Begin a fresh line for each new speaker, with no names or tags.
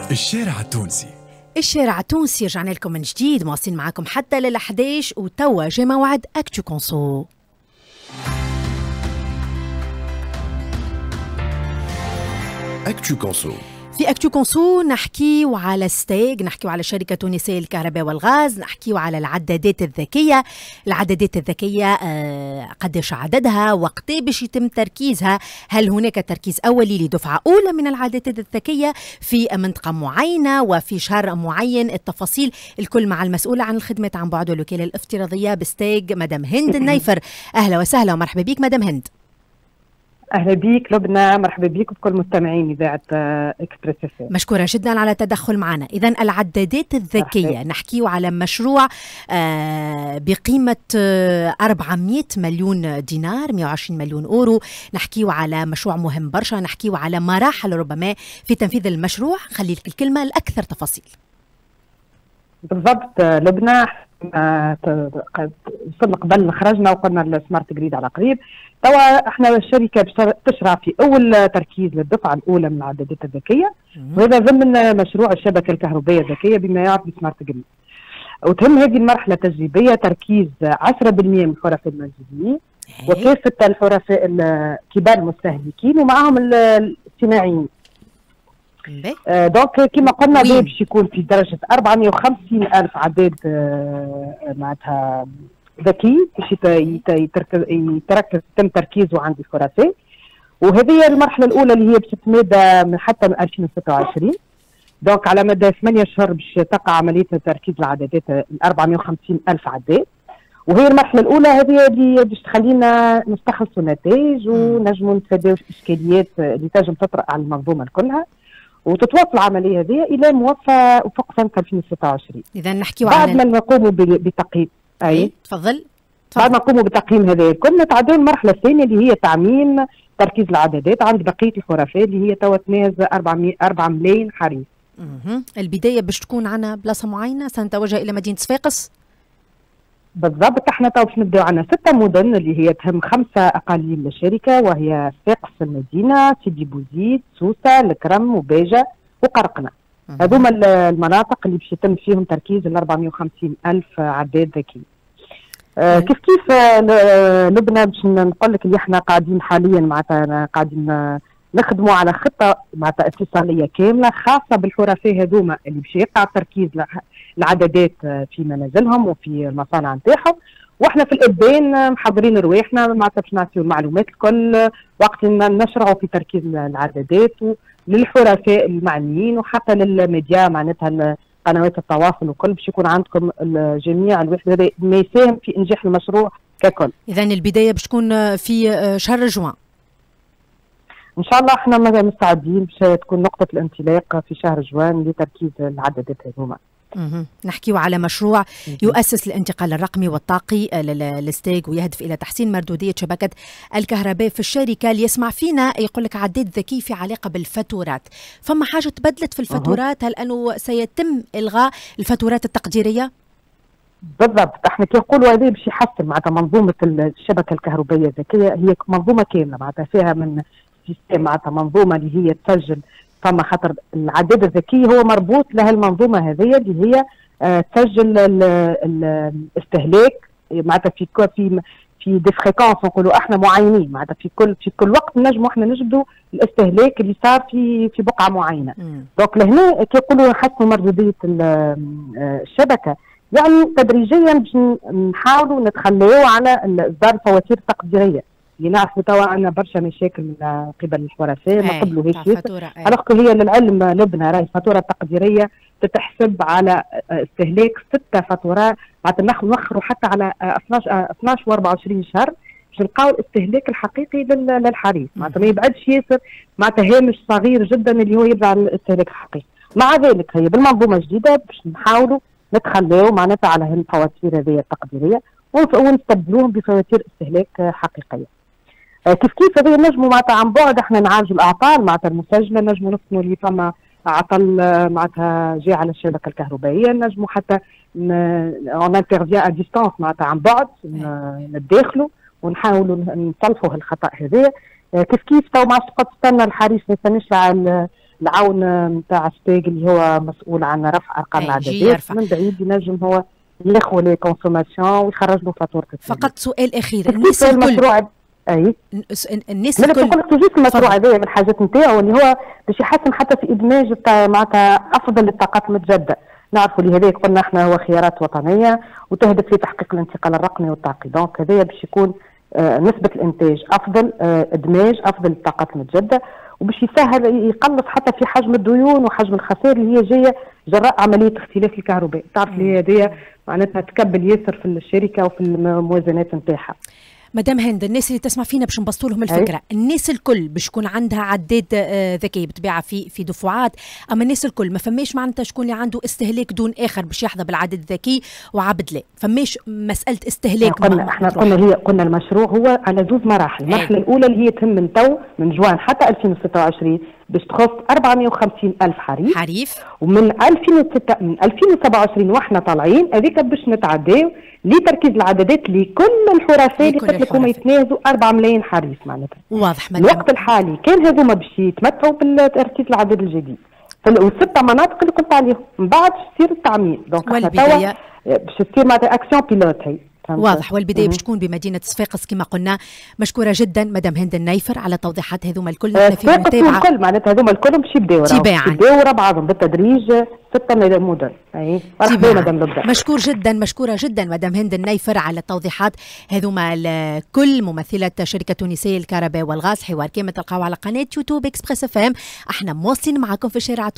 الشارع التونسي.
الشارع التونسي رجعنا لكم من جديد، مواصلين معاكم حتى لل11 وتوا جا موعد اكتو كونسو.
اكتو كونسو.
في اكتو كونسو نحكيو على ستيج، نحكيو على شركة تونسية للكهرباء والغاز، نحكيو على العدادات الذكية. العدادات الذكية قديش عددها، وقتي باش يتم تركيزها، هل هناك تركيز أولي لدفعة أولى من العدادات الذكية في منطقة معينة وفي شهر معين؟ التفاصيل الكل مع المسؤولة عن الخدمات عن بعد والوكالة الافتراضية بستيج مدام هند النيفر. أهلا وسهلا ومرحبا بك مدام هند.
اهلا بيك لبنى، مرحبا بيك وبكل مستمعين اذاعه اكسبريس اف ام.
مشكوره جدا على التدخل معنا. اذا العدادات الذكيه نحكيو على مشروع بقيمه 400 مليون دينار، 120 مليون اورو. نحكيو على مشروع مهم برشا، نحكيو على مراحل ربما في تنفيذ المشروع. خلي لك الكلمه الاكثر تفاصيل.
بالضبط لبنى، وصلنا قبل خرجنا وقلنا السمارت جريد على قريب. توا احنا الشركه تشرع في اول تركيز للدفعه الاولى من العدادات الذكيه، وهذا ضمن مشروع الشبكه الكهربائيه الذكيه بما يعرف بسمارت جريد. وتهم هذه المرحله التجريبيه تركيز 10% من الحرفاء المنزليين وكافه الحرفاء كبار المستهلكين ومعهم الاجتماعيين. دونك كما قلنا باش يكون في درجه 450 ألف عداد معناتها ذكي باش يتم تركيزه عند الحرفاء، وهذه المرحله الاولى اللي هي باش تتمادى من حتى من 2026. دونك على مدى 8 اشهر باش تقع عمليه تركيز العدادات 450 ألف عداد، وهي المرحله الاولى هذه اللي باش تخلينا نستخلصوا نتائج ونجموا نتفاداو الاشكاليات اللي تنجم تطرأ على المنظومه كلها، وتتواصل العمليه هذه الى موفى افق سنه 2026.
اذا نحكيو
بعد ما نقوموا بتقييم. اي
تفضل.
بعد ما نقوموا بتقييم هذا الكل نتعداو المرحله الثانيه اللي هي تعميم تركيز العدادات عند بقيه الحرفاء اللي هي توا تناهز 4 ملايين حريص.
البدايه باش تكون عنا بلاصه معينه، سنتوجه الى مدينه صفاقس.
بالضبط، احنا تو باش نبداو عنا 6 مدن اللي هي تهم 5 اقاليم للشركه، وهي صفاقس المدينه، سيدي بوزيد، سوسه، الكرم، وباجه، وقرقنه. هذوما المناطق اللي باش يتم فيهم تركيز ال 450 ألف عداد ذكي. كيف لبنى باش نقول لك اللي احنا قاعدين حاليا معناتها قاعدين نخدموا على خطه معناتها اتصاليه كامله خاصه بالحرفاء هذوما اللي باش يقع تركيز العدادات في منازلهم وفي المصانع نتاعهم، واحنا في الابان محضرين رواحنا معناتها باش نعطيو المعلومات الكل وقت نشرعوا في تركيز العدادات للحرفاء المعنيين وحتى للميديا معناتها قنوات التواصل وكل، باش يكون عندكم الجميع الواحد هذا ما يساهم في انجاح المشروع ككل.
اذا البدايه باش تكون في شهر جوان
ان شاء الله. احنا مستعدين باش تكون نقطه الانطلاق في شهر جوان لتركيز العدادات هذوما.
نحكيو على مشروع يؤسس للانتقال الرقمي والطاقي للستيج ويهدف الى تحسين مردوديه شبكه الكهرباء في الشركه. اللي يسمع فينا يقول لك عداد ذكي في علاقه بالفاتورات، فما حاجه تبدلت في الفاتورات؟ هل انه سيتم الغاء الفاتورات التقديريه؟
بالضبط، احنا كي نقولوا هذا باش يحسن معناتها منظومه الشبكه الكهربائيه الذكيه، هي منظومه كامله معناتها فيها من سيستم معناتها منظومه اللي هي تسجل، فما خاطر العداد الذكي هو مربوط لها المنظومه هذه اللي هي تسجل الاستهلاك معناتها في دي فريكونس نقولوا احنا معينين معناتها في كل وقت نجموا احنا نجبدوا الاستهلاك اللي صار في بقعه معينه. دونك لهنا كي يقولوا نحسنوا مردوديه الشبكه، يعني تدريجيا باش نحاولوا نتخليوا على اصدار الفواتير التقديريه اللي نعرفوا توا عندنا برشا مشاكل من قبل الحرفاء ما قبلوهاش ياسر. هي للعلم لبنى راهي الفاتوره التقديريه تتحسب على استهلاك 6 فاتورات، معناتها نوخروا حتى على 12 و24 شهر باش نلقاو الاستهلاك الحقيقي للحريص، معناتها ما يبعدش ياسر، معناتها هامش صغير جدا اللي هو يبدا على الاستهلاك الحقيقي. مع ذلك هي بالمنظومه الجديده باش نحاولوا نتخليو معناتها على الفواتير هذه التقديريه ونستبدلوهم بفواتير استهلاك حقيقيه. كيف هذه نجموا معناتها عن بعد احنا نعالجوا الاعطال معناتها المسجله، نجموا نفهموا اللي فما عطل معناتها جاي على الشبكه الكهربائيه، نجموا حتى اون انترفيان ا ديستانس معناتها عن بعد نداخلوا ونحاولوا نصلحوا الخطا هذا. كيف تو ما عادش تقعد تستنى الحريص ما يستناش العون نتاع ستيج اللي هو مسؤول عن رفع ارقام العدادات، من بعيد ينجم هو ياخذ لي كونسوماسيون ويخرج له فاتوره.
فقط سؤال اخير، الناس الكل الناس
الكل المشروع هذا من الحاجات نتاعو اللي هو باش يحسن حتى في ادماج معناتها افضل الطاقات المتجدده. نعرفوا اللي هذاك قلنا احنا هو خيارات وطنيه وتهدف لتحقيق الانتقال الرقمي والطاقي، دونك هذايا باش يكون نسبه الانتاج افضل، ادماج افضل للطاقات المتجدده، وباش يسهل يقلص حتى في حجم الديون وحجم الخسائر اللي هي جايه جراء عمليه اختلاف الكهرباء. تعرف اللي هذايا معناتها تكبل ياسر في الشركه وفي الموازنات نتاعها.
مدام هند، الناس اللي تسمع فينا باش نبسطوا لهم الفكره، الناس الكل باش يكون عندها عداد ذكي بطبيعه في دفعات، اما الناس الكل ما فماش معناتها شكون اللي عنده استهلاك دون اخر باش يحظى بالعداد الذكي وعبد لا، فماش مساله استهلاك.
قلنا المشروع هو على زوج مراحل، المرحله الاولى اللي هي تهم من تو من جوان حتى 2026 باش تخص 450 ألف حريف، ومن 2027 واحنا طالعين هذيك باش نتعداو لتركيز العدادات لكل الحرفاء اللي قلت لكم يتنازوا 4 ملايين حريف معناتها.
واضح.
الوقت الحالي كان هذوما باش يتمتعوا بالتركيز العدد الجديد والست مناطق اللي قلت عليهم، من بعد تصير التعميم. دونك
والبدايه
باش تصير معناتها اكسيون بيلوت هي.
واضح، والبدايه باش تكون بمدينه صفاقس كما قلنا. مشكوره جدا مدام هند النيفر على توضيحات هذوما الكل.
نحن في متابعه الكل معناتها هذوما الكل باش يبداو ورا بعضهم بالتدريج 6 مدن.
مشكور جدا، مشكوره جدا مدام هند النيفر على التوضيحات هذوما الكل. ممثله شركه تونسيه للكهرباء والغاز، حوار كامل تلقاوه على قناه يوتيوب اكسبريس اف ام. احنا مواصلين معكم في شارع